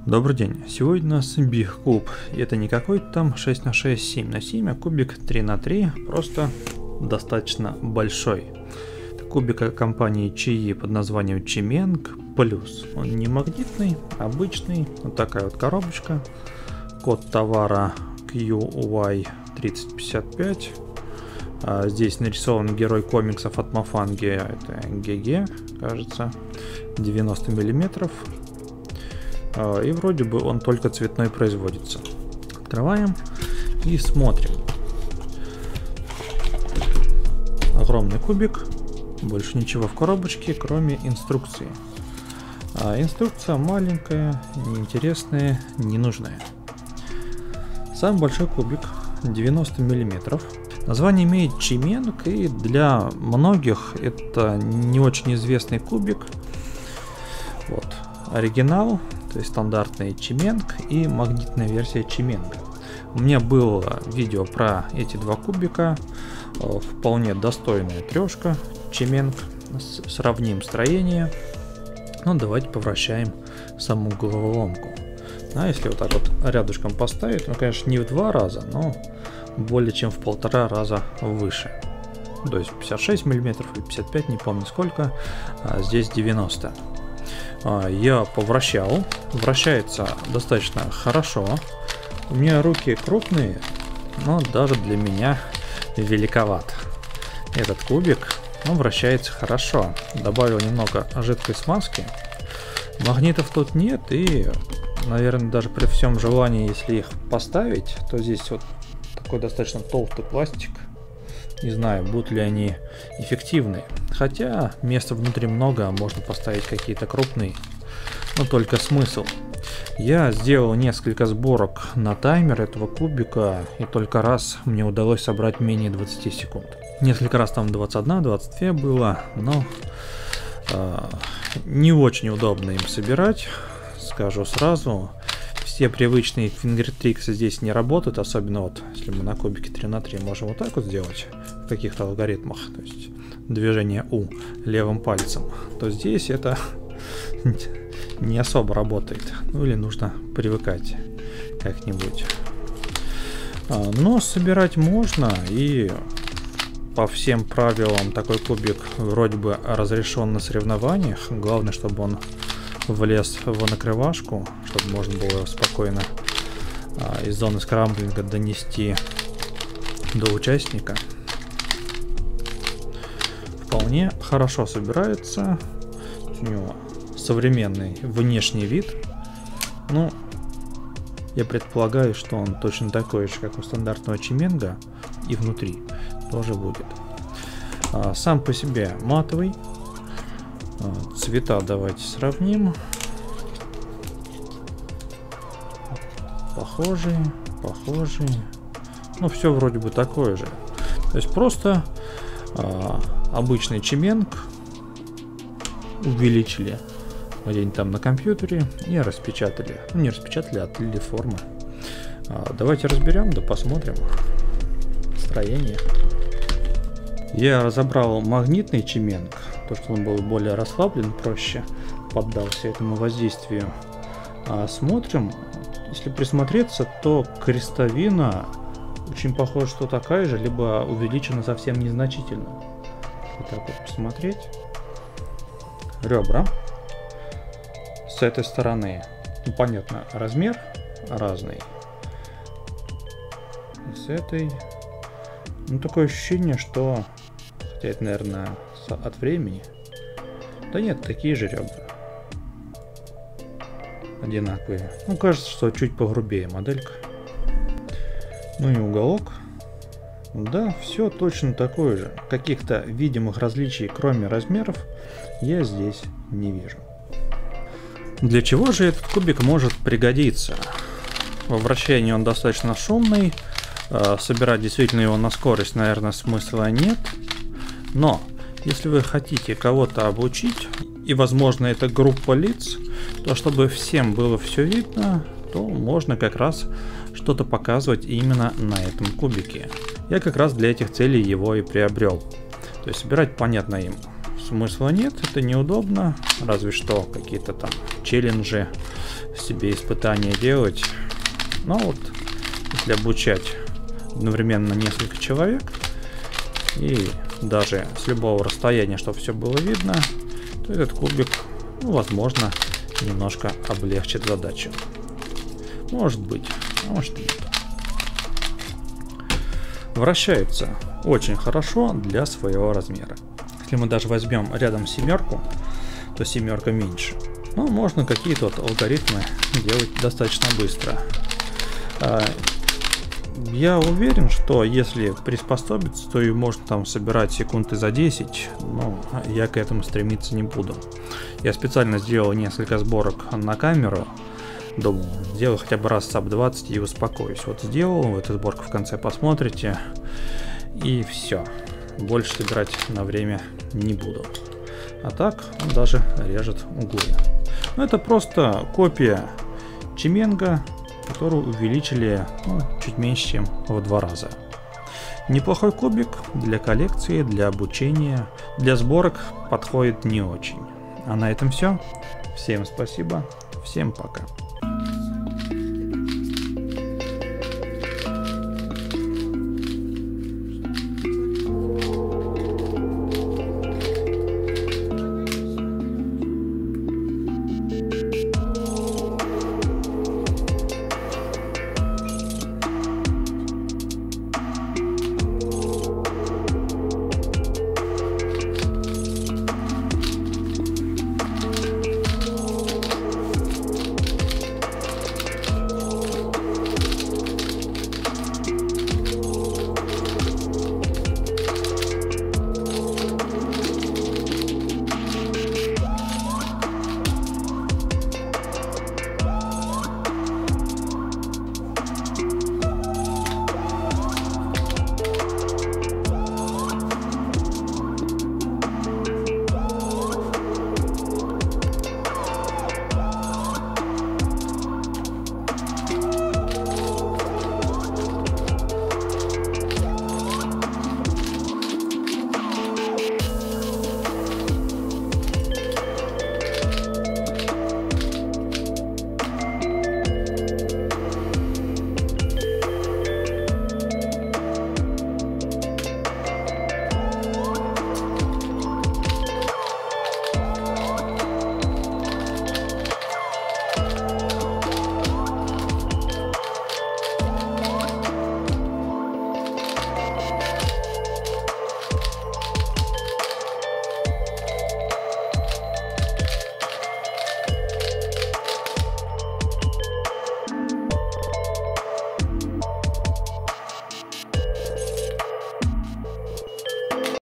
Добрый день. Сегодня у нас Big куб. Это не какой-то там 6х6, 7х7, а кубик 3х3, просто достаточно большой. Это кубик компании Чии под названием Chimeng Plus. Он не магнитный, обычный. Вот такая вот коробочка. Код товара QY3055. Здесь нарисован герой комиксов от Мафанги. Это ГГ, кажется. 90 миллиметров. И вроде бы он только цветной производится. Открываем и смотрим. Огромный кубик. Больше ничего в коробочке, кроме инструкции. Инструкция маленькая, неинтересная, ненужная. Самый большой кубик 90 миллиметров. Название имеет Chimeng, и для многих это не очень известный кубик. Вот. Оригинал, то есть стандартный Chimeng и магнитная версия Chimeng. У меня было видео про эти два кубика. Вполне достойная трешка Chimeng. Сравним строение. Ну, давайте повращаем саму головоломку. А если вот так вот рядышком поставить, ну, конечно, не в 2 раза, но более чем в 1,5 раза выше. То есть 56 миллиметров или 55, не помню сколько, а здесь 90. Я повращал, вращается достаточно хорошо. У меня руки крупные, но даже для меня великоват. Этот кубик, он вращается хорошо. Добавил немного жидкой смазки. Магнитов тут нет, и, наверное, даже при всем желании, если их поставить, то здесь вот такой достаточно толстый пластик. Не знаю, будут ли они эффективны. Хотя места внутри много, можно поставить какие-то крупные. Но только смысл. Я сделал несколько сборок на таймер этого кубика, и только раз мне удалось собрать менее 20 секунд. Несколько раз там 21, 22 было, но не очень удобно им собирать, скажу сразу. Все привычные фингертриксы здесь не работают, особенно вот если мы на кубике 3х3 можем вот так вот сделать в каких-то алгоритмах, то есть движение U левым пальцем, то здесь это не особо работает, ну или нужно привыкать как-нибудь. Но собирать можно, и по всем правилам такой кубик вроде бы разрешен на соревнованиях, главное, чтобы он влез в накрывашку, чтобы можно было спокойно из зоны скрамблинга донести до участника. Вполне хорошо собирается. У него современный внешний вид. Ну, я предполагаю, что он точно такой же, как у стандартного Chimeng, и внутри тоже будет. Сам по себе матовый. Цвета давайте сравним. Похожие. Ну, все вроде бы такое же. То есть просто обычный Chimeng увеличили где-нибудь там на компьютере и распечатали. Ну, не распечатали, а отлили формы. Давайте разберем, да посмотрим строение. Я разобрал магнитный Chimeng, то что он был более расслаблен, проще поддался этому воздействию. Смотрим, если присмотреться, то крестовина очень похожа, что такая же, либо увеличена совсем незначительно. Вот так вот посмотреть. Ребра с этой стороны, ну, понятно, размер разный. И с этой, ну, такое ощущение, что, хотя это, наверное, от времени. Да нет, такие же ребра. Одинаковые. Ну, кажется, что чуть погрубее моделька. Ну и уголок. Да, все точно такое же. Каких-то видимых различий, кроме размеров, я здесь не вижу. Для чего же этот кубик может пригодиться? Во вращении он достаточно шумный. Собирать действительно его на скорость, наверное, смысла нет. Но если вы хотите кого-то обучить, и возможно это группа лиц, то чтобы всем было все видно, то можно как раз что-то показывать именно на этом кубике. Я как раз для этих целей его и приобрел. То есть собирать, понятно, им смысла нет, это неудобно, разве что какие-то там челленджи себе испытания делать. Но вот если обучать одновременно несколько человек и даже с любого расстояния, чтобы все было видно, то этот кубик, ну, возможно, немножко облегчит задачу. Может быть, а может нет. Вращается очень хорошо для своего размера. Если мы даже возьмем рядом семерку, то семерка меньше. Но можно какие-то вот алгоритмы делать достаточно быстро. Я уверен, что если приспособиться, то и можно там собирать секунды за 10, но я к этому стремиться не буду. Я специально сделал несколько сборок на камеру, думаю, сделаю хотя бы раз САП 20 и успокоюсь. Вот сделал, эту сборку в конце посмотрите, и все. Больше собирать на время не буду. А так он даже режет углы. Но это просто копия Чименга, которую увеличили, ну, чуть меньше, чем в 2 раза. Неплохой кубик для коллекции, для обучения, для сборок подходит не очень. А на этом все. Всем спасибо, всем пока.